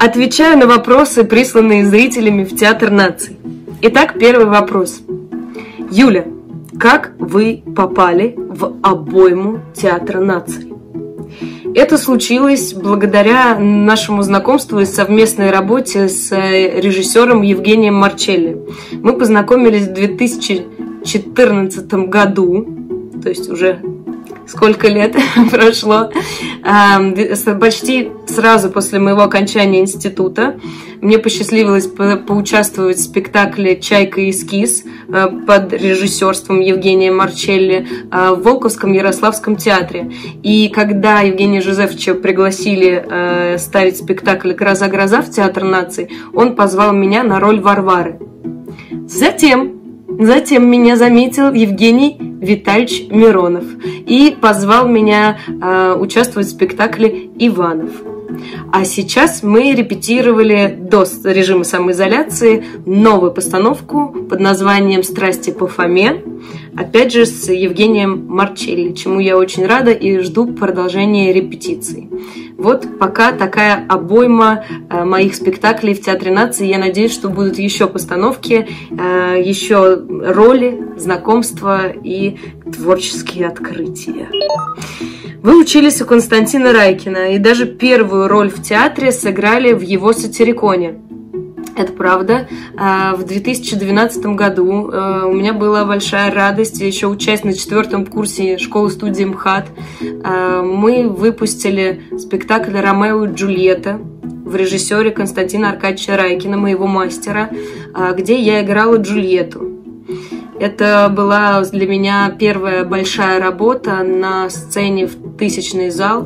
Отвечаю на вопросы, присланные зрителями в Театр наций. Итак, первый вопрос. Юля, как вы попали в обойму Театра наций? Это случилось благодаря нашему знакомству и совместной работе с режиссером Евгением Марчелли. Мы познакомились в 2014 году, то есть уже сколько лет прошло, почти сразу после моего окончания института. Мне посчастливилось поучаствовать в спектакле «Чайка и эскиз» под режиссерством Евгения Марчелли в Волковском Ярославском театре. И когда Евгения Жозефовича пригласили ставить спектакль «Гроза-гроза» в Театр наций, он позвал меня на роль Варвары. Затем меня заметил Евгений Витальевич Миронов и позвал меня участвовать в спектакле «Иванов». А сейчас мы репетировали до режима самоизоляции новую постановку под названием «Страсти по Фоме», опять же с Евгением Марчелли, чему я очень рада и жду продолжения репетиций. Вот пока такая обойма моих спектаклей в Театре наций. Я надеюсь, что будут еще постановки, еще роли, знакомства и творческие открытия. Вы учились у Константина Райкина и даже первую роль в театре сыграли в его «Сатириконе». Это правда. В 2012 году у меня была большая радость еще участь на 4-м курсе школы-студии МХАТ. Мы выпустили спектакль «Ромео и Джульетта» в режиссере Константина Аркадьевича Райкина, моего мастера, где я играла Джульетту. Это была для меня первая большая работа на сцене в тысячный зал.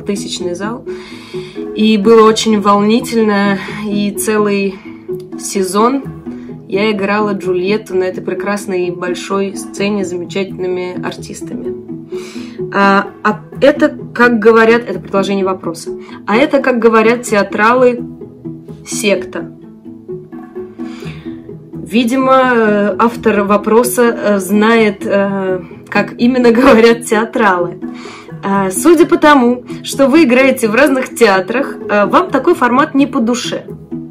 И было очень волнительно, и целый сезон я играла Джульетту на этой прекрасной большой сцене с замечательными артистами. Это, как говорят, это продолжение вопроса. А это, как говорят театралы, секта. Видимо, автор вопроса знает, как именно говорят театралы. Судя по тому, что вы играете в разных театрах, вам такой формат не по душе.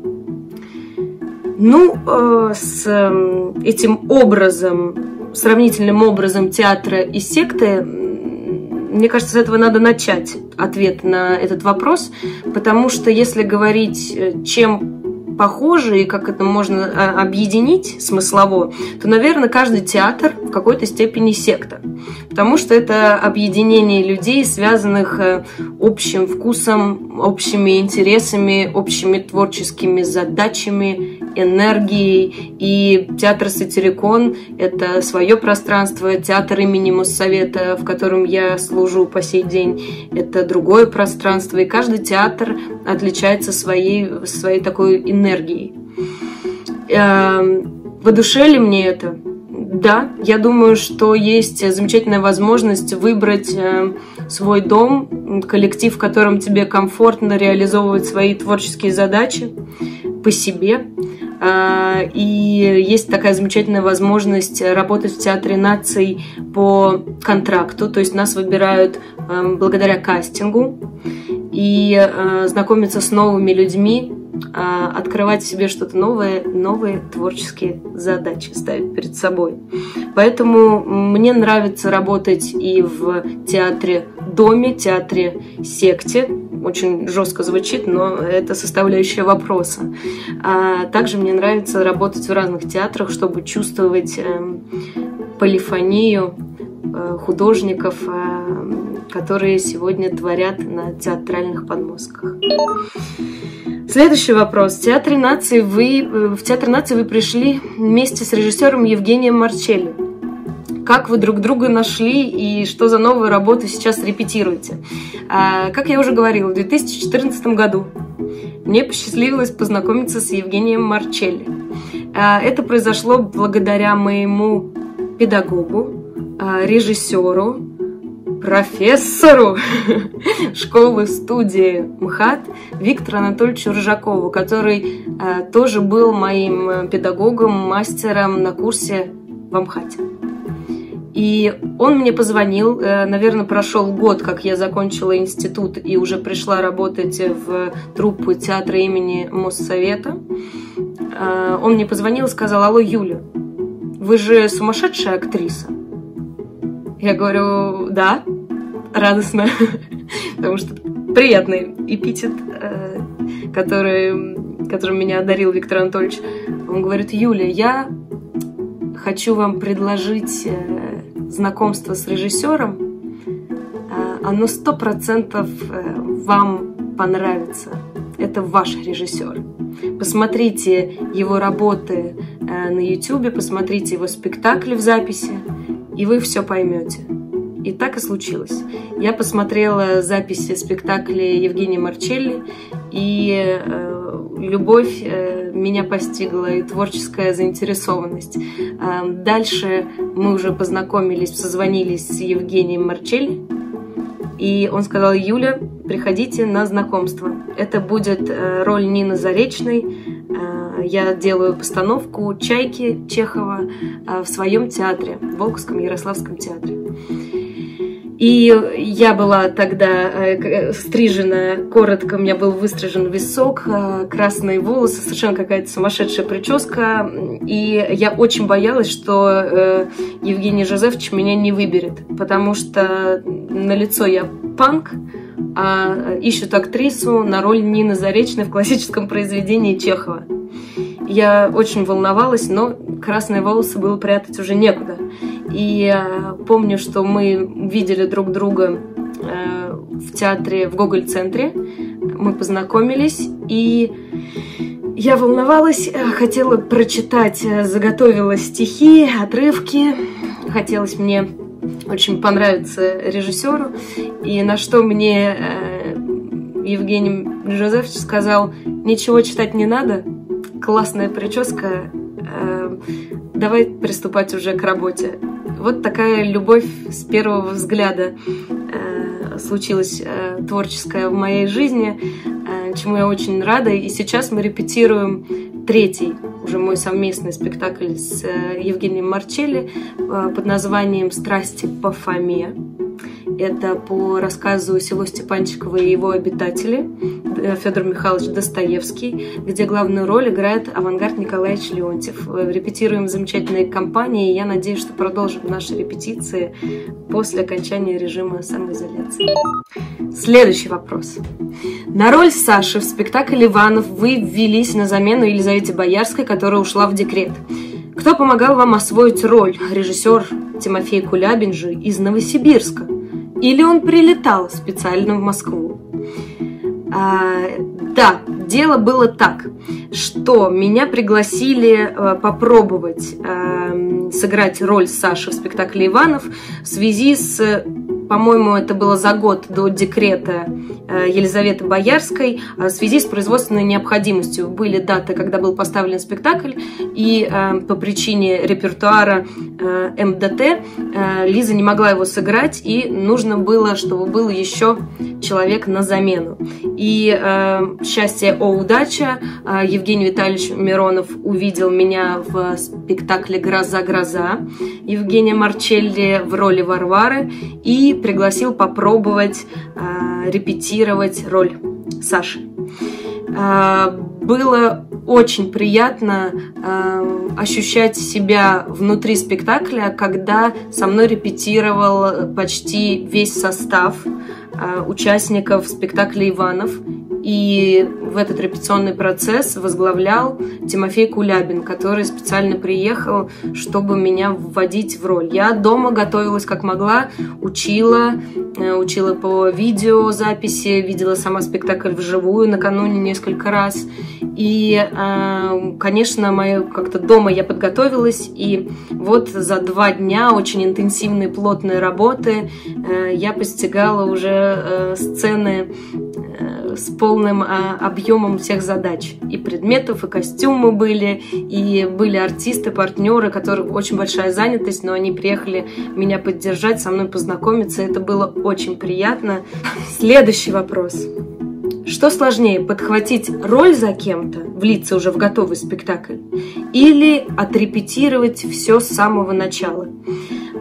С этим образом, сравнительным образом театра и секты, мне кажется, с этого надо начать ответ на этот вопрос, потому что если говорить, чем похожи и как это можно объединить смыслово, то, наверное, каждый театр в какой-то степени секта. Потому что это объединение людей, связанных общим вкусом, общими интересами, общими творческими задачами, энергией. И театр «Сатирикон» — это свое пространство, театр имени Моссовета, в котором я служу по сей день, это другое пространство. И каждый театр отличается своей такой энергией. По душе ли мне это? Да, я думаю, что есть замечательная возможность выбрать свой дом, коллектив, в котором тебе комфортно реализовывать свои творческие задачи по себе. И есть такая замечательная возможность работать в Театре наций по контракту, то есть нас выбирают благодаря кастингу, и знакомиться с новыми людьми, открывать в себе что-то новое, новые творческие задачи ставить перед собой. Поэтому мне нравится работать и в театре-доме, театре-секте. Очень жестко звучит, но это составляющая вопроса. Также мне нравится работать в разных театрах, чтобы чувствовать полифонию художников, которые сегодня творят на театральных подмостках. Следующий вопрос. В Театр наций вы пришли вместе с режиссером Евгением Марчелли. Как вы друг друга нашли и что за новую работу сейчас репетируете? Как я уже говорила, в 2014 году мне посчастливилось познакомиться с Евгением Марчелли. Это произошло благодаря моему педагогу, режиссеру, профессору школы-студии МХАТ Виктору Анатольевичу Рыжакову, который тоже был моим педагогом, мастером на курсе в МХАТе. И он мне позвонил, наверное, прошел год, как я закончила институт и уже пришла работать в труппу театра имени Моссовета. Он мне позвонил и сказал: алло, Юля, вы же сумасшедшая актриса? Я говорю: да, радостно, потому что приятный эпитет, которым меня одарил Виктор Анатольевич. Он говорит: Юля, я хочу вам предложить знакомство с режиссером, оно 100% вам понравится. Это ваш режиссер. Посмотрите его работы на YouTube, посмотрите его спектакли в записи, и вы все поймете. И так и случилось. Я посмотрела записи спектаклей Евгения Марчелли, и любовь меня постигла, и творческая заинтересованность. Дальше мы уже познакомились, созвонились с Евгением Марчелли, и он сказал: Юля, приходите на знакомство. Это будет роль Нины Заречной. Я делаю постановку «Чайки» Чехова в своем театре, в Волковском Ярославском театре. И я была тогда стрижена коротко, у меня был выстрижен висок, красные волосы, совершенно какая-то сумасшедшая прическа. И я очень боялась, что Евгений Жозефович меня не выберет, потому что на лицо я панк, а ищут актрису на роль Нины Заречной в классическом произведении Чехова. Я очень волновалась, но красные волосы было прятать уже некуда. И помню, что мы видели друг друга в театре в Гоголь-центре. Мы познакомились, и я волновалась, хотела прочитать, заготовила стихи, отрывки. Хотелось мне очень понравиться режиссеру. И на что мне Евгений Жозефович сказал: ничего читать не надо, классная прическа, давай приступать уже к работе. Вот такая любовь с первого взгляда случилась творческая в моей жизни, чему я очень рада. И сейчас мы репетируем третий, уже мой совместный спектакль с Евгением Марчелли под названием «Страсти по Фоме». Это по рассказу «Село Степанчиково и его обитатели» Федор Михайлович Достоевский, где главную роль играет Авангард Николаевич Леонтьев. Репетируем в замечательной компании, и я надеюсь, что продолжим наши репетиции после окончания режима самоизоляции. Следующий вопрос. На роль Саши в спектакле «Иванов» вы ввелись на замену Елизавете Боярской, которая ушла в декрет. Кто помогал вам освоить роль? Режиссер Тимофей Кулябин же из Новосибирска. Или он прилетал специально в Москву? Да, дело было так, что меня пригласили попробовать сыграть роль Саши в спектакле «Иванов» в связи с, по-моему, это было за год до декрета Елизаветы Боярской, в связи с производственной необходимостью. Были даты, когда был поставлен спектакль, и по причине репертуара МДТ Лиза не могла его сыграть, и нужно было, чтобы был еще человек на замену. И счастье, о удача, Евгений Витальевич Миронов увидел меня в спектакле «Гроза-гроза» Евгения Марчелли в роли Варвары и пригласил попробовать репетировать роль Саши. Было очень приятно ощущать себя внутри спектакля, когда со мной репетировал почти весь состав участников спектакля «Иванов». И в этот репетиционный процесс возглавлял Тимофей Кулябин, который специально приехал, чтобы меня вводить в роль. Я дома готовилась как могла, учила по видеозаписи, видела сама спектакль вживую накануне несколько раз. И, конечно, как-то дома я подготовилась, и вот за 2 дня очень интенсивной, плотной работы я постигала уже сцены с полным объемом всех задач. И предметов, и костюмы были, и были артисты, партнеры, которых очень большая занятость, но они приехали меня поддержать, со мной познакомиться. Это было очень приятно. Следующий вопрос. Что сложнее, подхватить роль за кем-то, влиться уже в готовый спектакль, или отрепетировать все с самого начала?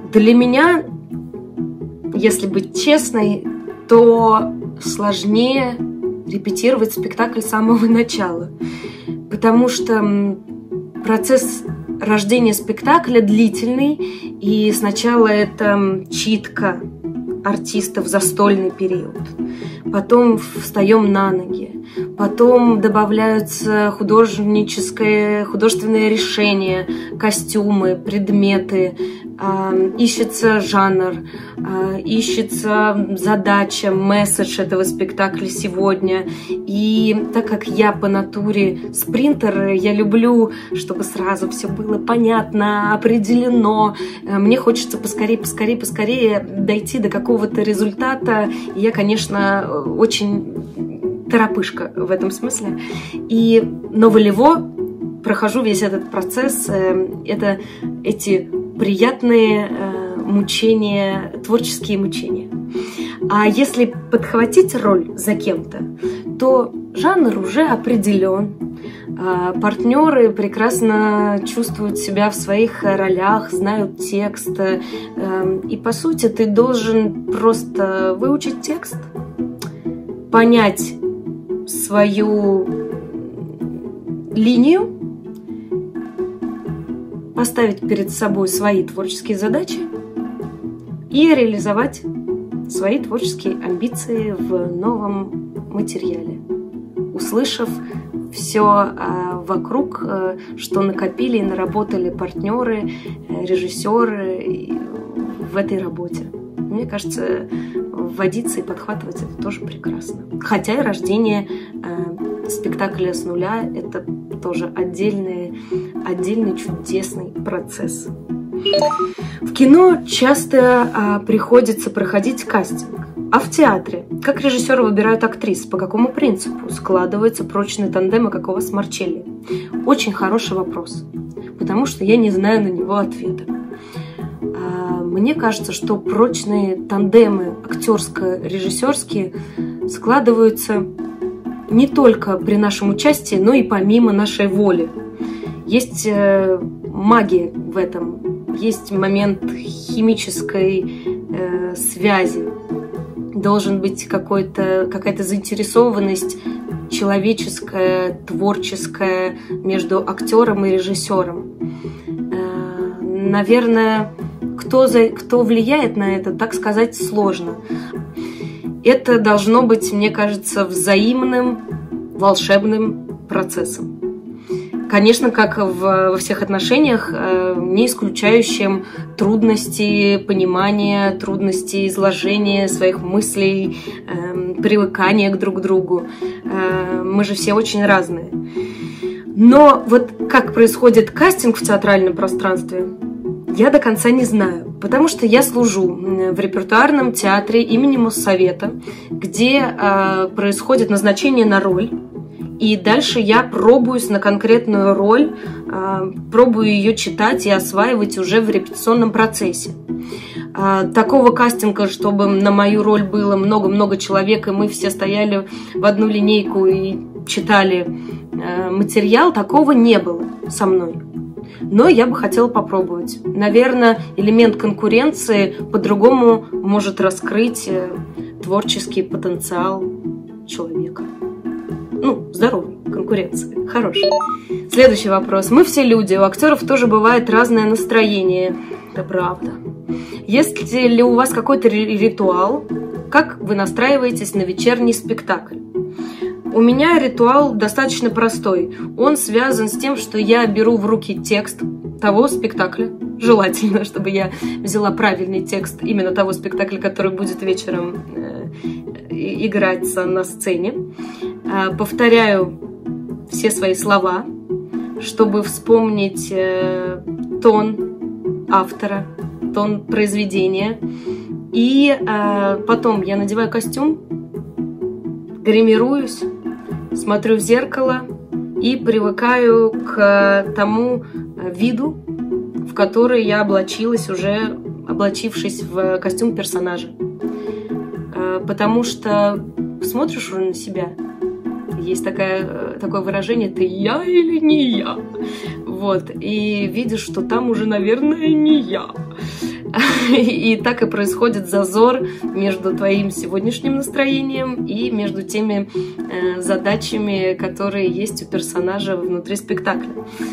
Для меня, если быть честной, то сложнее репетировать спектакль с самого начала, потому что процесс рождения спектакля длительный, и сначала это читка артиста в застольный период, потом встаем на ноги, потом добавляются художественное решение, костюмы, предметы, ищется жанр, ищется задача, месседж этого спектакля сегодня. И так как я по натуре спринтер, я люблю, чтобы сразу все было понятно, определено. Мне хочется поскорее дойти до какого-то результата. И я, конечно, очень торопышка в этом смысле. Но волево прохожу весь этот процесс. Это эти приятные мучения, творческие мучения. А если подхватить роль за кем-то, то жанр уже определен. Партнеры прекрасно чувствуют себя в своих ролях, знают текст. И, по сути, ты должен просто выучить текст, понять свою линию, поставить перед собой свои творческие задачи и реализовать свои творческие амбиции в новом материале, услышав все вокруг, что накопили и наработали партнеры, режиссеры в этой работе. Мне кажется, вводиться и подхватывать это тоже прекрасно. Хотя и рождение спектакля с нуля – это тоже отдельный чудесный процесс. В кино часто приходится проходить кастинг. А в театре? Как режиссеры выбирают актрис? По какому принципу складывается прочный тандем, как у вас с Марчелли? Очень хороший вопрос, потому что я не знаю на него ответа. Мне кажется, что прочные тандемы актерско-режиссерские складываются не только при нашем участии, но и помимо нашей воли. Есть магия в этом, есть момент химической связи. Должен быть какая-то заинтересованность человеческая, творческая между актером и режиссером. Наверное, кто влияет на это, так сказать, сложно. Это должно быть, мне кажется, взаимным волшебным процессом. Конечно, как во всех отношениях, не исключающим трудности понимания, трудности изложения своих мыслей, привыкания друг к другу. Мы же все очень разные. Но вот как происходит кастинг в театральном пространстве, я до конца не знаю, потому что я служу в репертуарном театре имени Моссовета, где происходит назначение на роль. И дальше я пробуюсь на конкретную роль, пробую ее читать и осваивать уже в репетиционном процессе. Такого кастинга, чтобы на мою роль было много-много человек, и мы все стояли в одну линейку и читали материал, такого не было со мной. Но я бы хотела попробовать. Наверное, элемент конкуренции по-другому может раскрыть творческий потенциал человека. Здоровый, конкуренция, хорошая. Следующий вопрос. Мы все люди, у актеров тоже бывает разное настроение. Это правда. Есть ли у вас какой-то ритуал? Как вы настраиваетесь на вечерний спектакль? У меня ритуал достаточно простой. Он связан с тем, что я беру в руки текст того спектакля. Желательно, чтобы я взяла правильный текст именно того спектакля, который будет вечером играться на сцене. Повторяю все свои слова, чтобы вспомнить тон автора, тон произведения. И потом я надеваю костюм, гримируюсь, смотрю в зеркало и привыкаю к тому виду, в который я облачилась, уже облачившись в костюм персонажа. Потому что смотришь уже на себя, есть такое выражение «ты я или не я?». Вот, и видишь, что там уже, наверное, не я. И так и происходит зазор между твоим сегодняшним настроением и между теми задачами, которые есть у персонажа внутри спектакля.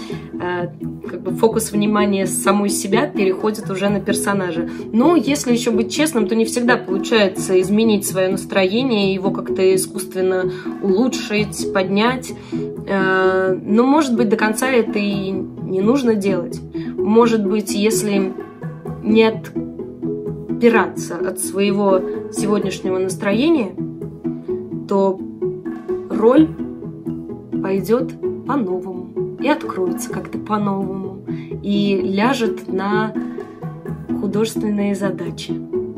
Как бы фокус внимания с самой себя переходит уже на персонажа. Но если еще быть честным, то не всегда получается изменить свое настроение, его как-то искусственно улучшить, поднять. Но, может быть, до конца это и не нужно делать. Может быть, если не отпираться от своего сегодняшнего настроения, то роль пойдет по-новому и откроется как-то по-новому и ляжет на художественные задачи.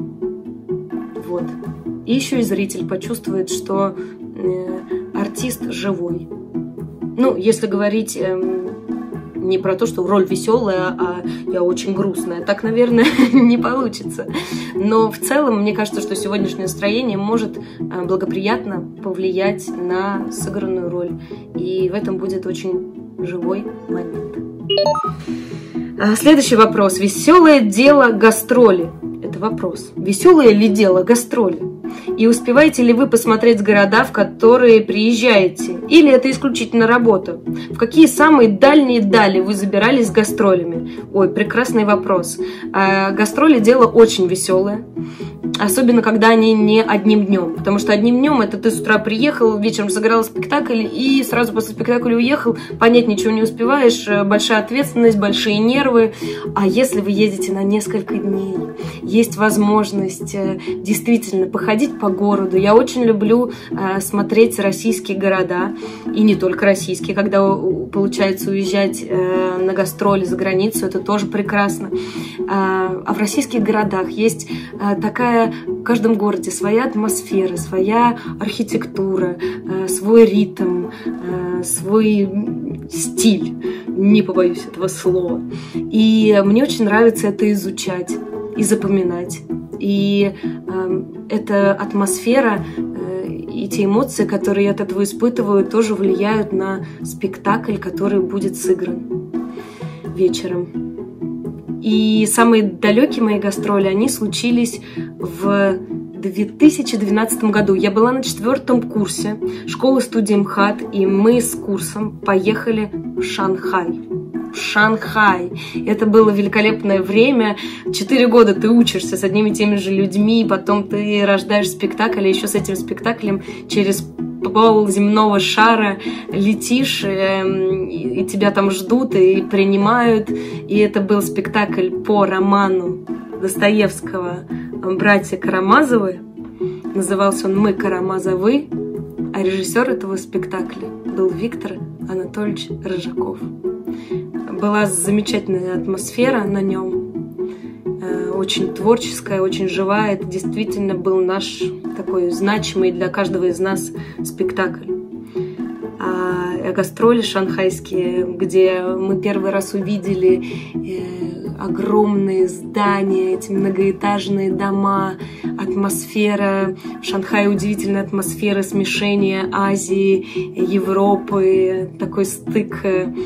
Вот. И еще и зритель почувствует, что артист живой. Ну, если говорить не про то, что роль веселая, а я очень грустная. Так, наверное, не получится. Но в целом, мне кажется, что сегодняшнее настроение может благоприятно повлиять на сыгранную роль. И в этом будет очень живой момент. Следующий вопрос. Веселое дело гастроли. Это вопрос. Веселое ли дело гастроли? И успеваете ли вы посмотреть города, в которые приезжаете? Или это исключительно работа? В какие самые дальние дали вы забирались с гастролями? Ой, прекрасный вопрос. Гастроли дело очень веселое. Особенно, когда они не одним днем. Потому что одним днем это ты с утра приехал, вечером сыграл спектакль и сразу после спектакля уехал. Понять ничего не успеваешь, большая ответственность, большие нервы. А если вы едете на несколько дней, есть возможность действительно походить по городу. Я очень люблю смотреть российские города. И не только российские. Когда получается уезжать на гастроли за границу, это тоже прекрасно. А в российских городах есть такая в каждом городе своя атмосфера, своя архитектура, свой ритм, свой стиль, не побоюсь этого слова. И мне очень нравится это изучать и запоминать. И эта атмосфера и те эмоции, которые я от этого испытываю, тоже влияют на спектакль, который будет сыгран вечером. И самые далекие мои гастроли, они случились в 2012 году. Я была на 4-м курсе школы-студии МХАТ, и мы с курсом поехали в Шанхай. В Шанхай. Это было великолепное время. 4 года ты учишься с одними и теми же людьми, потом ты рождаешь спектакль, и еще с этим спектаклем через пол земного шара летишь, и тебя там ждут и принимают. И это был спектакль по роману Достоевского «Братья Карамазовы». Назывался он «Мы Карамазовы», а режиссер этого спектакля был Виктор Анатольевич Рыжаков. Была замечательная атмосфера на нем, очень творческая, очень живая. Это действительно был наш такой значимый для каждого из нас спектакль. А гастроли шанхайские, где мы первый раз увидели огромные здания, эти многоэтажные дома, атмосфера в Шанхае, удивительная атмосфера смешения Азии, Европы, такой стык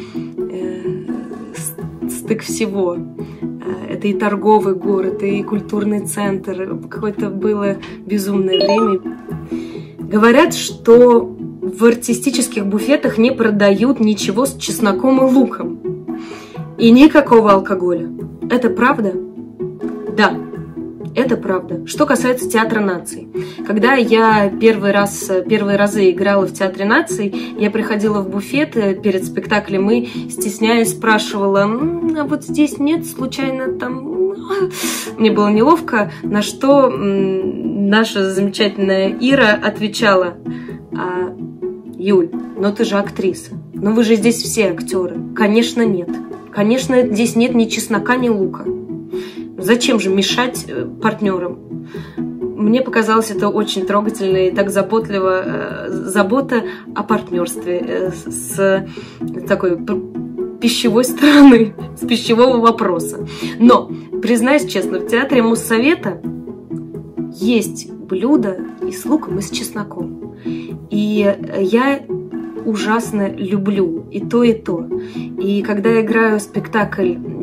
всего. Это и торговый город, и культурный центр. Какое-то было безумное время. Говорят, что в артистических буфетах не продают ничего с чесноком и луком. И никакого алкоголя. Это правда? Да, это правда. Что касается Театра наций. Когда я первые разы играла в Театре наций, я приходила в буфет перед спектаклем и, стесняясь, спрашивала: а вот здесь нет случайно там... Мне было неловко, на что наша замечательная Ира отвечала: Юль, но ты же актриса. Но вы же здесь все актеры. Конечно, нет. Конечно, здесь нет ни чеснока, ни лука. Зачем же мешать партнерам? Мне показалось это очень трогательно и так заботливо. Забота о партнерстве с такой пищевой стороны, с пищевого вопроса. Но, признаюсь честно, в театре Моссовета есть блюда и с луком, и с чесноком. И я ужасно люблю и то, и то. И когда я играю спектакль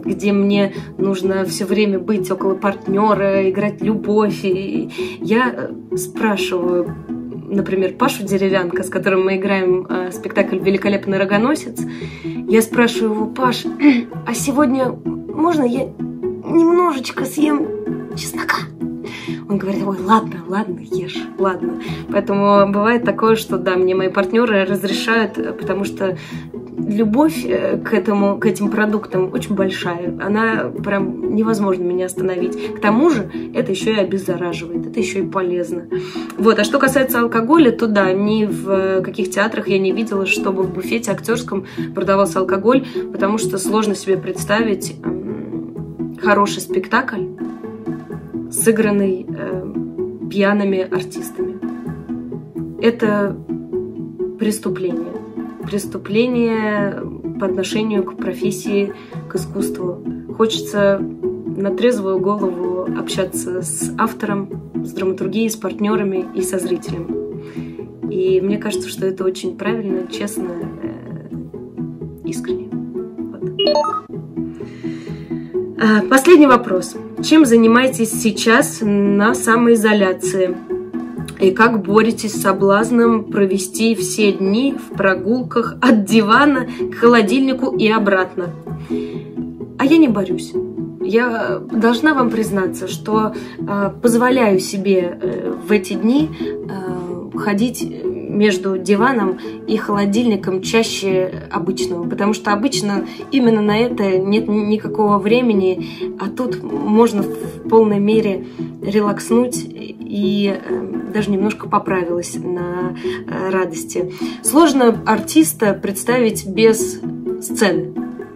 где мне нужно все время быть около партнера, играть любовь. И я спрашиваю, например, Пашу Деревянко, с которым мы играем спектакль «Великолепный рогоносец». Я спрашиваю его: Паш, а сегодня можно я немножечко съем чеснока? Он говорит: ой, ладно, ешь, ладно. Поэтому бывает такое, что да, мне мои партнеры разрешают, потому что любовь к этим продуктам очень большая. Она прям невозможно меня остановить. К тому же это еще и обеззараживает, это еще и полезно. Вот. А что касается алкоголя, то да, ни в каких театрах я не видела, чтобы в буфете актерском продавался алкоголь, потому что сложно себе представить хороший спектакль, сыгранный пьяными артистами. Это преступление. Преступление по отношению к профессии, к искусству. Хочется на трезвую голову общаться с автором, с драматургией, с партнерами и со зрителем. И мне кажется, что это очень правильно, честно, искренне. Вот. Последний вопрос. Чем занимаетесь сейчас на самоизоляции? И как боретесь с соблазном провести все дни в прогулках от дивана к холодильнику и обратно? А я не борюсь. Я должна вам признаться, что позволяю себе в эти дни ходить между диваном и холодильником чаще обычного, потому что обычно именно на это нет никакого времени, а тут можно в полной мере релакснуть и даже немножко поправилась на радости. Сложно артиста представить без сцены,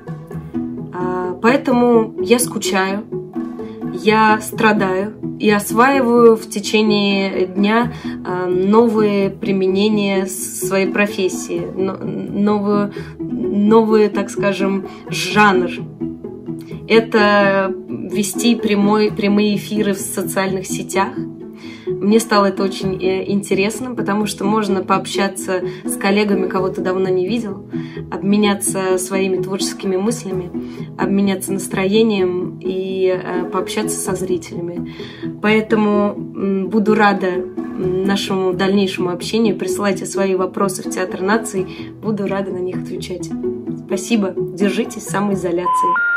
поэтому я скучаю, я страдаю и осваиваю в течение дня новые применения своей профессии, новый, так скажем, жанр. Это вести прямые эфиры в социальных сетях. Мне стало это очень интересно, потому что можно пообщаться с коллегами, кого ты давно не видел, обменяться своими творческими мыслями, обменяться настроением и пообщаться со зрителями. Поэтому буду рада нашему дальнейшему общению. Присылайте свои вопросы в Театр наций, буду рада на них отвечать. Спасибо, держитесь в самоизоляции.